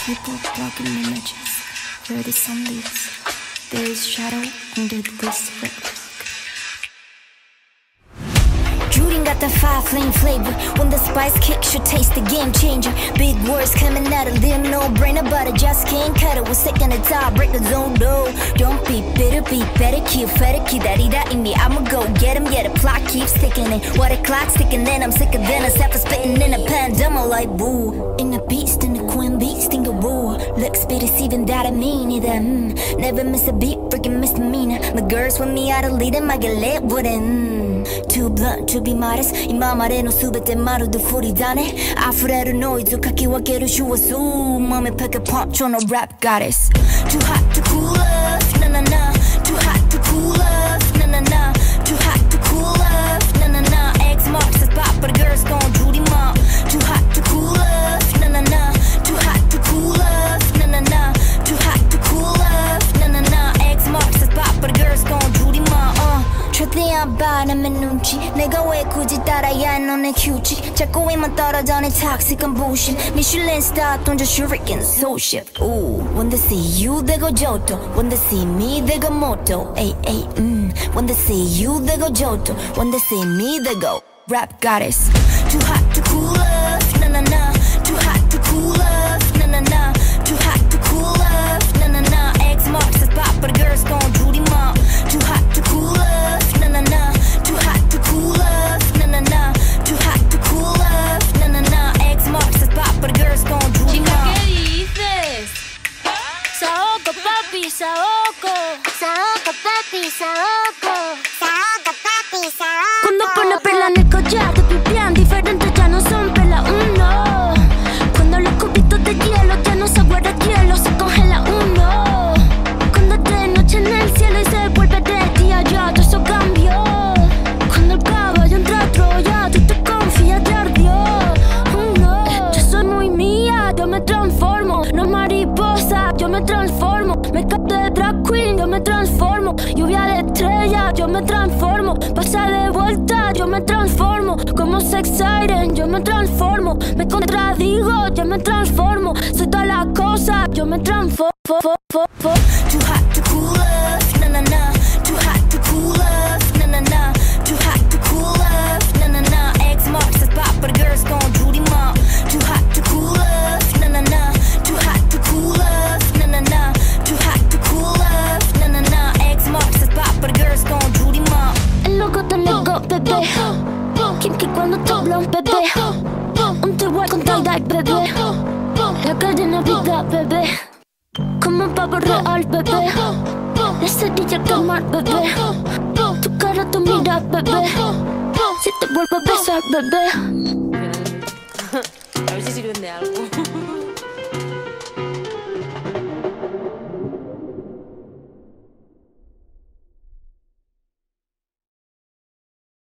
People blocking images. Where the sun leaves, there is shadow under this red rock. Jurin got the fire flame flavor. When the spice kicks, your taste the game changer. Big words coming out of them, no brainer, but I just can't cut it. We're sick on the top, break the zone, no. Don't be bitter, be better, keep better, keep that in me. I'ma go get him, yeah, the plot keeps ticking in. What a clock's ticking, then I'm sicker than a sapper spitting in a pandemic like boo. In the beast, in the queen beast, in the woo. Looks be deceiving, that I mean either. Never miss a beat, freaking misdemeanor. The girls with me out of leading, I get lit with it. Too blunt to be modest.今までのすべてまるで振りだね。溢れるノイズかき分ける手話数。Mommy pick a punch on a rap goddess. Too hot to cool off, na na na. Too hot to cool off, na na na. Too hot to cool off, na na na. X marks the spot, but the girls gon' Judy mom. Too hot to cool off, na na na. Too hot to cool off, na na na. Too hot to cool off, na na na. X marks the spot, but the girls gon' Judy mom. 최대한 바라면 눈치 내가 왜 굳이 따라야 해 너네 규칙 자꾸 위만 떨어져 내 toxic한 bullshit Michelin star 던져 shuriken soul shift Ooh, when they see you they go Johto When they see me they go Moto Ay, ay, When they see you they go Johto When they see me they go rap goddess Too hot to cool off, na na na Too hot to cool off, na na na Too hot to cool off, na na na X marks the spot but the girls gon' Judy mom Too hot to cool off na na, too hot to cool off, na na na, too hot to cool off, na na na. X marks the spot, but the girls gon' do it. Chica, ¿qué dices? Saoko, papi, saoko. Saoko, papi, saoko. Saoko, papi, saoko. Cuando pone perla en el collar, te pipián diferentes ya no son perla uno. Cuando los cubitos de hielo ya no se guarda hielo, se congela uno. Cuando es de noche en el cielo y se vuelve de día, ya todo eso cambió. Cuando el caballo entra a Troya, tú te confías, te ardió. No, yo soy muy mía, yo me transformo. No mariposa, yo me transformo. Makeup de drag queen, yo me transformo. Lluvia de estrella, yo me transformo. Pasa de vuelta, yo me transformo. Como sex siren, yo me transformo. Me contradigo, yo me transformo. Soy todas las cosas, yo me transformo. Too hot to cool off, na na na. Too hot to cool off, na na na. Too hot to cool off, na na na. X marks the spot, but the girls gon' Judy mom. Too hot to cool off, na na na. Too hot to cool off, na na na. Too hot to cool off, na na na. X marks the spot, but the girls gon' Judy mom. El loco te nego, bebé. Kinky cuando te hablo, bebé. Un t-wall con tie-dye, bebé. La cadena vida, bebé. Como un pavo real, bebé. La cerilla al quemar, bebé. Tu cara, tu mira, bebé. Si te vuelvo a besar, bebé. A ver si sirven de algo.